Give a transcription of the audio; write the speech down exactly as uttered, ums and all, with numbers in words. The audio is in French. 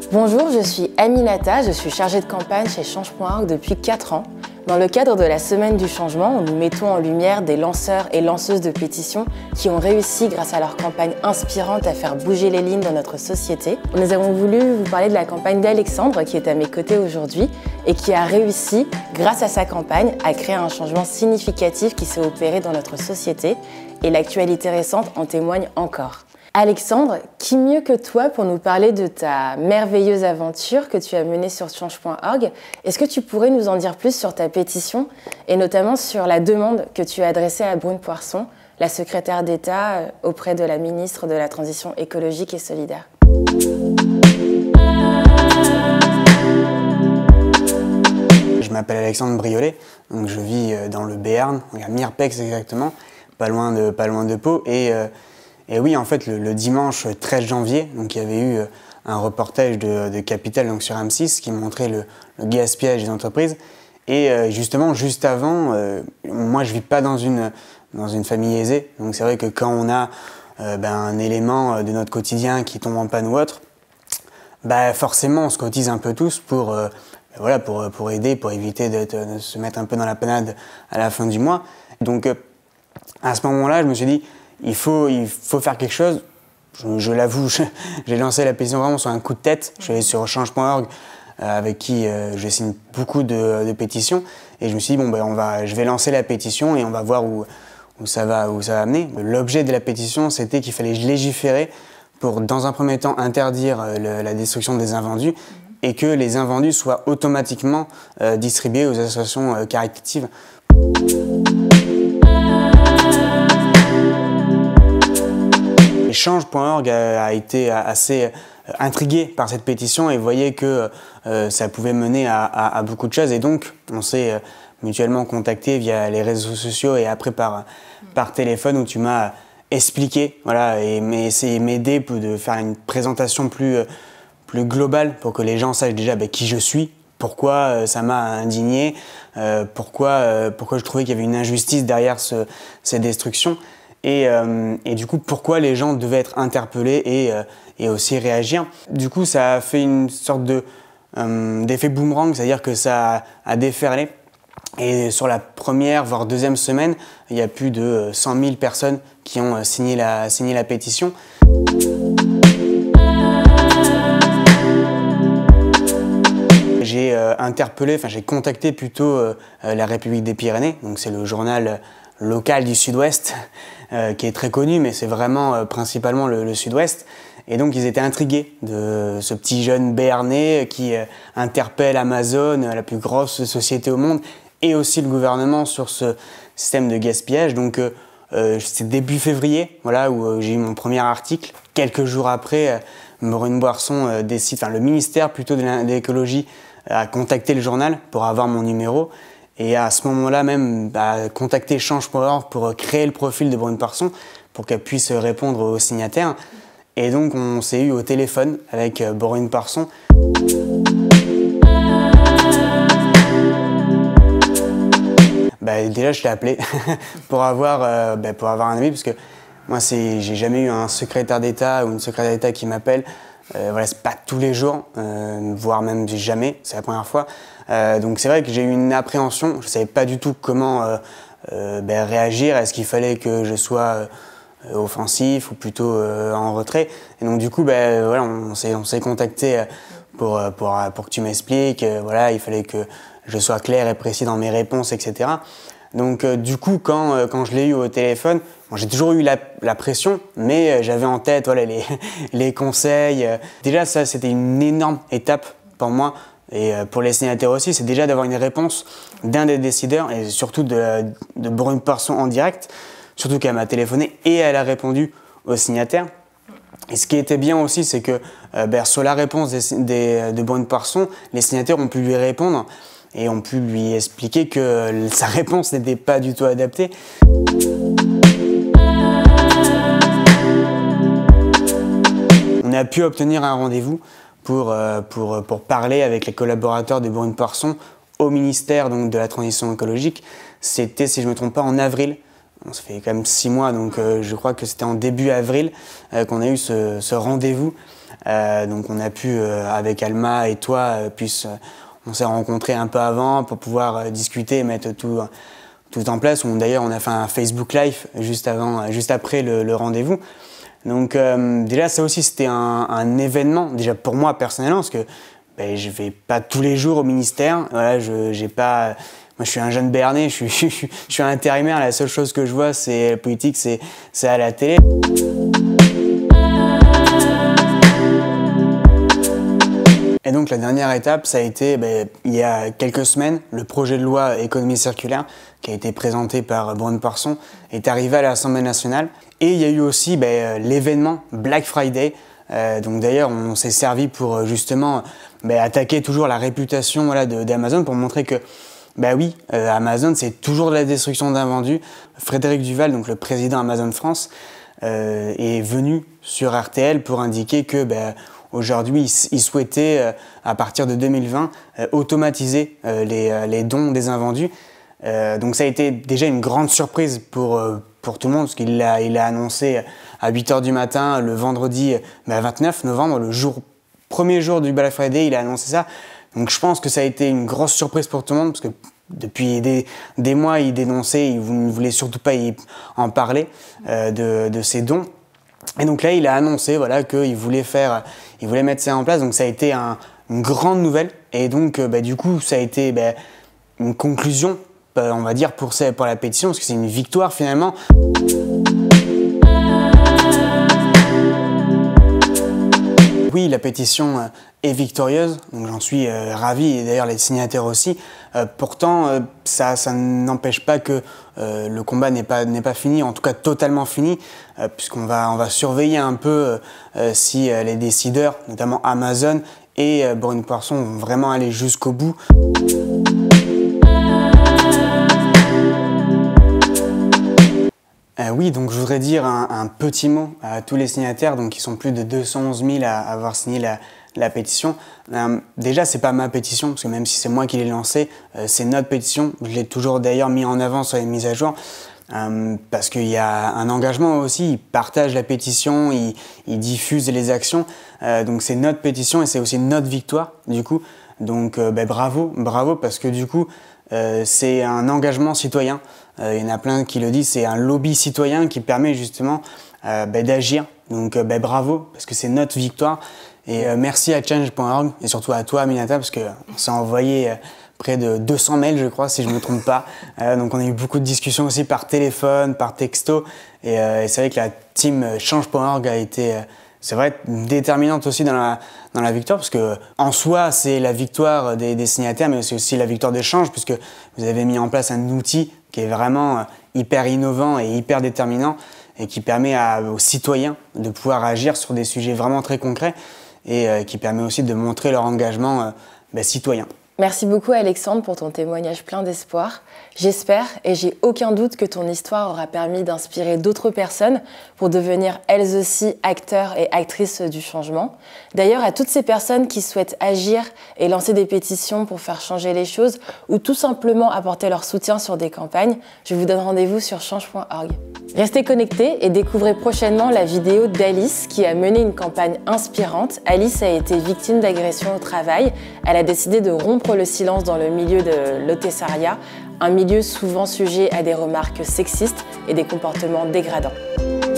Bonjour, je suis Aminata, je suis chargée de campagne chez Change point org depuis quatre ans. Dans le cadre de la Semaine du Changement, nous mettons en lumière des lanceurs et lanceuses de pétitions qui ont réussi, grâce à leur campagne inspirante, à faire bouger les lignes dans notre société. Nous avons voulu vous parler de la campagne d'Alexandre, qui est à mes côtés aujourd'hui, et qui a réussi, grâce à sa campagne, à créer un changement significatif qui s'est opéré dans notre société, et l'actualité récente en témoigne encore. Alexandre, qui mieux que toi pour nous parler de ta merveilleuse aventure que tu as menée sur Change point org? Est-ce que tu pourrais nous en dire plus sur ta pétition et notamment sur la demande que tu as adressée à Brune Poirson, la secrétaire d'État auprès de la ministre de la Transition écologique et solidaire? Je m'appelle Alexandre Briolet, donc je vis dans le Béarn, à Mirpex exactement, pas loin de, pas loin de Pau. Et, euh, Et oui, en fait, le, le dimanche treize janvier, donc, il y avait eu un reportage de, de Capital donc, sur M six qui montrait le, le gaspillage des entreprises. Et euh, justement, juste avant, euh, moi, je ne vis pas dans une, dans une famille aisée. Donc c'est vrai que quand on a euh, ben, un élément de notre quotidien qui tombe en panne ou autre, ben, forcément, on se cotise un peu tous pour, euh, ben, voilà, pour, pour aider, pour éviter de, de se mettre un peu dans la panade à la fin du mois. Donc euh, à ce moment-là, je me suis dit, Il faut, il faut faire quelque chose. Je, je l'avoue, j'ai lancé la pétition vraiment sur un coup de tête. Je suis allé sur Change point org euh, avec qui euh, je signe beaucoup de, de pétitions. Et je me suis dit, bon, ben, on va, je vais lancer la pétition et on va voir où, où, ça, va, où ça va amener. L'objet de la pétition, c'était qu'il fallait légiférer pour, dans un premier temps, interdire le, la destruction des invendus et que les invendus soient automatiquement euh, distribués aux associations euh, caritatives. Change point org a été assez intrigué par cette pétition et voyait que euh, ça pouvait mener à, à, à beaucoup de choses. Et donc, on s'est mutuellement contacté via les réseaux sociaux et après par, par téléphone où tu m'as expliqué, voilà, et essayé m'aider de faire une présentation plus, plus globale pour que les gens sachent déjà bah, qui je suis, pourquoi ça m'a indigné, euh, pourquoi, euh, pourquoi je trouvais qu'il y avait une injustice derrière ce, ces destructions. Et, euh, et du coup, pourquoi les gens devaient être interpellés et, euh, et aussi réagir. Du coup, ça a fait une sorte de, euh, d'effet boomerang, c'est-à-dire que ça a, a déferlé. Et sur la première, voire deuxième semaine, il y a plus de cent mille personnes qui ont signé la, signé la pétition. J'ai euh, interpellé, enfin j'ai contacté plutôt euh, la République des Pyrénées, donc c'est le journal local du Sud-Ouest, euh, qui est très connu, mais c'est vraiment euh, principalement le, le Sud-Ouest. Et donc ils étaient intrigués de ce petit jeune béarnais qui euh, interpelle Amazon, la plus grosse société au monde, et aussi le gouvernement sur ce système de gaspillage. Donc euh, euh, c'est début février, voilà, où euh, j'ai eu mon premier article. Quelques jours après, euh, Brune Poirson euh, décide, enfin le ministère plutôt de l'écologie euh, a contacté le journal pour avoir mon numéro. Et à ce moment-là même, bah, contacter Change point org pour créer le profil de Brune Poirson pour qu'elle puisse répondre aux signataires. Et donc on s'est eu au téléphone avec Brune Poirson. Bah, déjà je l'ai appelé pour, avoir, euh, bah, pour avoir un ami, parce que moi j'ai jamais eu un secrétaire d'État ou une secrétaire d'État qui m'appelle. Euh, voilà, c'est pas tous les jours, euh, voire même jamais, c'est la première fois. Euh, donc c'est vrai que j'ai eu une appréhension, je savais pas du tout comment euh, euh, ben, réagir, est-ce qu'il fallait que je sois euh, offensif ou plutôt euh, en retrait. Et donc du coup, ben, voilà, on s'est on s'est contacté pour, pour, pour que tu m'expliques, euh, voilà, il fallait que je sois clair et précis dans mes réponses, et cetera. Donc euh, du coup, quand, euh, quand je l'ai eu au téléphone, bon, j'ai toujours eu la, la pression, mais euh, j'avais en tête voilà, les, les conseils. Euh. Déjà, ça, c'était une énorme étape pour moi, et euh, pour les signataires aussi, c'est déjà d'avoir une réponse d'un des décideurs, et surtout de, de Brune Poirson en direct, surtout qu'elle m'a téléphoné et elle a répondu aux signataires. Et ce qui était bien aussi, c'est que euh, ben, sur la réponse des, des, de Brune Poirson, les signataires ont pu lui répondre, et ont pu lui expliquer que sa réponse n'était pas du tout adaptée. On a pu obtenir un rendez-vous pour, pour, pour parler avec les collaborateurs de Brune Poirson au ministère donc, de la Transition écologique. C'était, si je ne me trompe pas, en avril. Bon, ça fait quand même six mois, donc euh, je crois que c'était en début avril euh, qu'on a eu ce, ce rendez-vous Euh, donc on a pu, euh, avec Alma et toi, euh, puisse, euh, on s'est rencontrés un peu avant pour pouvoir euh, discuter et mettre tout, tout en place. D'ailleurs, on a fait un Facebook Live juste, avant, juste après le, le rendez-vous. Donc euh, déjà, ça aussi, c'était un, un événement, déjà pour moi personnellement, parce que ben, je ne vais pas tous les jours au ministère. Voilà, je j'ai pas... Moi, je suis un jeune Béarnais, je suis, je, suis, je suis intérimaire. La seule chose que je vois, c'est la politique, c'est à la télé. Et donc, la dernière étape, ça a été, ben, il y a quelques semaines, le projet de loi économie circulaire, qui a été présenté par Brune Poirson, est arrivé à l'Assemblée nationale. Et il y a eu aussi ben, l'événement Black Friday. Euh, donc d'ailleurs, on s'est servi pour justement ben, attaquer toujours la réputation voilà, d'Amazon pour montrer que Ben oui, euh, Amazon, c'est toujours de la destruction d'invendus. Frédéric Duval, donc le président Amazon France, euh, est venu sur R T L pour indiquer que ben, aujourd'hui, il, il souhaitait, euh, à partir de deux mille vingt, euh, automatiser euh, les, euh, les dons des invendus. Euh, donc ça a été déjà une grande surprise pour, euh, pour tout le monde, parce qu'il l'a il a annoncé à huit heures du matin, le vendredi ben, vingt-neuf novembre, le jour, premier jour du Black Friday, il a annoncé ça. Donc je pense que ça a été une grosse surprise pour tout le monde, parce que depuis des, des mois, il dénonçait, il ne voulait surtout pas y en parler euh, de, de ces dons. Et donc là, il a annoncé voilà, qu'il voulait, faire, il voulait mettre ça en place, donc ça a été un, une grande nouvelle. Et donc bah, du coup, ça a été bah, une conclusion, bah, on va dire, pour, pour la pétition, parce que c'est une victoire finalement. Oui, la pétition est victorieuse, donc j'en suis euh, ravi, et d'ailleurs les signataires aussi. Euh, pourtant, euh, ça, ça n'empêche pas que euh, le combat n'est pas, n'est pas fini, en tout cas totalement fini, euh, puisqu'on va, on va surveiller un peu euh, si euh, les décideurs, notamment Amazon et euh, Brune Poirson, vont vraiment aller jusqu'au bout. Euh, oui, donc je voudrais dire un, un petit mot à tous les signataires, donc qui sont plus de deux cent onze mille à avoir signé la, la pétition. Euh, déjà, c'est pas ma pétition, parce que même si c'est moi qui l'ai lancée, euh, c'est notre pétition. Je l'ai toujours d'ailleurs mis en avant sur les mises à jour, euh, parce qu'il y a un engagement aussi. Ils partagent la pétition, ils, ils diffusent les actions. Euh, donc c'est notre pétition et c'est aussi notre victoire, du coup. Donc euh, ben, bravo, bravo, parce que du coup, euh, c'est un engagement citoyen. Euh, il y en a plein qui le disent, c'est un lobby citoyen qui permet justement euh, bah, d'agir. Donc euh, bah, bravo, parce que c'est notre victoire. Et euh, merci à change point org et surtout à toi, Aminata, parce qu'on s'est envoyé euh, près de deux cents mails, je crois, si je ne me trompe pas. Euh, donc on a eu beaucoup de discussions aussi par téléphone, par texto. Et, euh, et c'est vrai que la team change point org a été, euh, c'est vrai, déterminante aussi dans la, dans la victoire, parce que en soi, c'est la victoire des, des signataires, mais c'est aussi la victoire d'échange, puisque vous avez mis en place un outil qui est vraiment hyper innovant et hyper déterminant et qui permet à, aux citoyens de pouvoir agir sur des sujets vraiment très concrets et euh, qui permet aussi de montrer leur engagement euh, bah, citoyen. Merci beaucoup Alexandre pour ton témoignage plein d'espoir. J'espère et j'ai aucun doute que ton histoire aura permis d'inspirer d'autres personnes pour devenir elles aussi acteurs et actrices du changement. D'ailleurs, à toutes ces personnes qui souhaitent agir et lancer des pétitions pour faire changer les choses ou tout simplement apporter leur soutien sur des campagnes, je vous donne rendez-vous sur change point org. Restez connectés et découvrez prochainement la vidéo d'Alice qui a mené une campagne inspirante. Alice a été victime d'agression au travail. Elle a décidé de rompre le silence dans le milieu de l'hôtessariat, un milieu souvent sujet à des remarques sexistes et des comportements dégradants.